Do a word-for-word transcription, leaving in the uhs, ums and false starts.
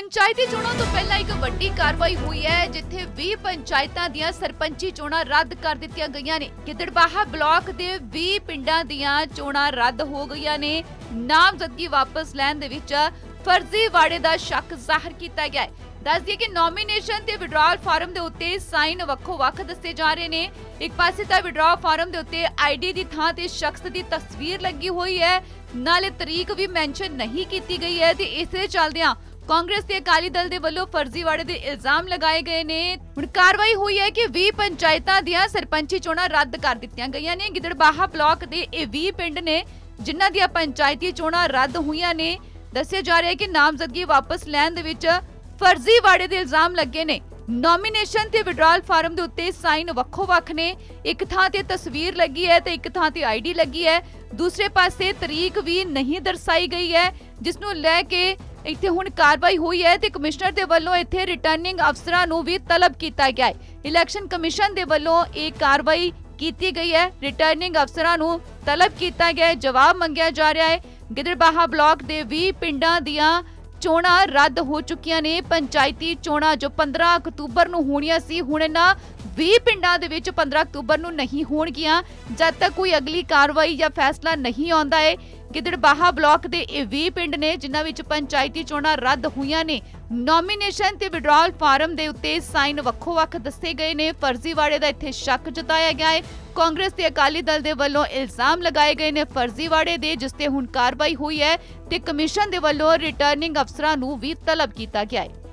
पंचायती चोणों तो पहला एक वड्डी कार्रवाई हुई है जिथे बीस पंचायतां दियां सरपंची चोणां रद्द कर दित्तियां गईयां ने। गिदड़बाहा ब्लॉक दे बीस पिंडां दियां चोणां रद्द हो गईयां ने। नामजदगी वापस लैण दे विच फर्जीवाड़े दा शक जाहिर किया गया है। दस दिए कि नॉमीनेशन ते विड्रॉल फार्म दे उत्ते साइन वक्खो वक्ख दस्से जा रहे ने। एक पासे तां विड्रॉल फार्म दे उत्ते आईडी दी थां ते शख्स दी तस्वीर लगी हुई है, नाले तरीक भी मैंशन नहीं की गई है। ते इस चलदियां कांग्रेस ते अकाली दल दे वल्लों फर्जीवाड़े दे इल्जाम लगाए गए ने। हुण कार्रवाई हुई है कि बीस पंचायतां दियां सरपंची चोणां रद्द कर दित्तियां गईयां ने। गिदड़बाहा ब्लॉक दे इह बीस पिंड ने जिन्हां दियां पंचायती चोणां रद्द होईयां ने। दस्सिया जा रहा है कि नामजदगी वापस लैण दे विच फर्जीवाड़े दे इल्जाम लगे ने। नॉमीनेशन ते विड्रॉल फार्म दे उत्ते साइन वक्खो वक्ख ने। एक थां ते तस्वीर लगी है ते एक थां ते आईडी लगी है। दूसरे पासे तरीक भी नहीं दर्शाई गई है, जिसनूं लैके इत्थे हुण कार्रवाई हुई है ते कमिश्नर दे वल्लों इत्थे रिटर्निंग अफसरां नूं भी तलब कीता गया है। इलैक्शन कमिशन दे वल्लों इह कार्रवाई कीती गई है। रिटर्निंग अफसरां नूं तलब कीता गया है, जवाब मंगिया जा रहा है। गिदड़बाहा ब्लॉक दे बीस पिंडां दियां चोणां रद्द हो चुकियां ने। पंचायती चोणां जो पंद्रह अक्तूबर नूं होणीआं सी, हुण इन्हां बीस पिंडां दे विच पंद्रह अक्तूबर नूं नहीं होणगीआं जद तक कोई अगली कार्रवाई या फैसला नहीं आउंदा है। गिदड़बाहा ब्लॉक दे इह बीस पिंड ने जिन्हां विच पंचायती चोणां रद्द होईआं ने। नॉमीनेशन ते विड्रॉल फार्म दे उत्ते साइन वक्खो वक्ख दस्से गए ने। फर्जीवाड़े दा इत्थे शक जताया गया है। कांग्रेस ते अकाली दल दे वल्लों इल्जाम लगाए गए ने फर्जीवाड़े दे, जिस ते हुण कार्रवाई हुई है ते कमिशन दे वल्लों रिटर्निंग अफसरां नूं भी तलब कीता गया है।